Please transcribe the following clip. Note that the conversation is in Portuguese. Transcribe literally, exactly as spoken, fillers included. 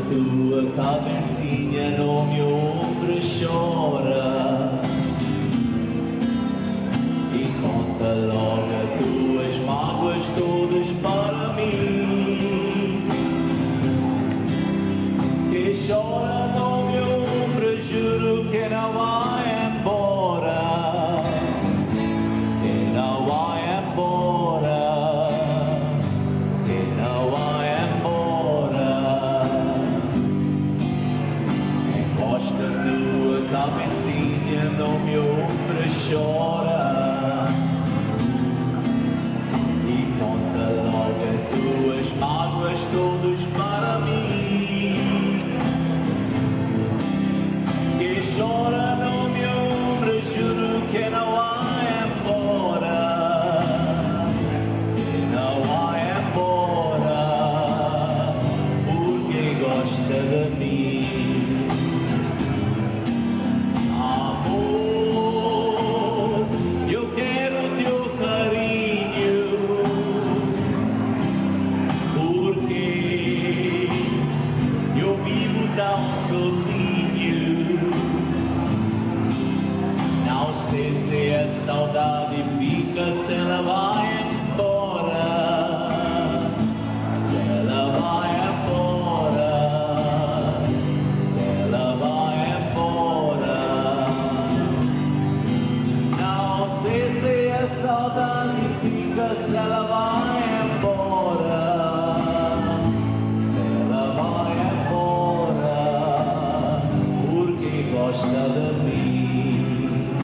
tua cabecinha no meu ombro chora e conta logo as tuas mágoas todas para mim. Que chora no meu ombro, juro que não vai embora, que não vai embora, que não vai embora. Encosta a tua cabecinha no meu ombro, chora e conta logo as tuas mágoas todas para mim. Que chora no meu ombro, juro que não vai embora, que não vai embora, porque gosta de mim. Amor, eu quero teu carinho, porque eu vivo tão sozinho. Não sei se a saudade fica, se ela vai embora, se ela vai embora, se ela vai embora. Não sei se a saudade fica, se ela vai